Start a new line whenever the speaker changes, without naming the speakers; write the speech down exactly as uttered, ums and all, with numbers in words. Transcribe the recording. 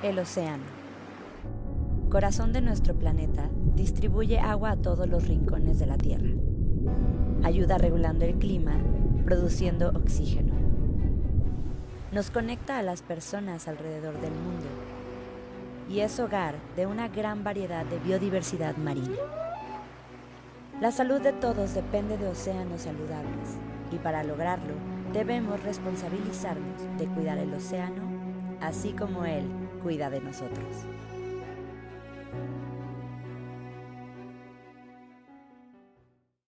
El océano, corazón de nuestro planeta, distribuye agua a todos los rincones de la Tierra. Ayuda regulando el clima, produciendo oxígeno. Nos conecta a las personas alrededor del mundo y es hogar de una gran variedad de biodiversidad marina. La salud de todos depende de océanos saludables y para lograrlo debemos responsabilizarnos de cuidar el océano, así como él cuida de nosotros.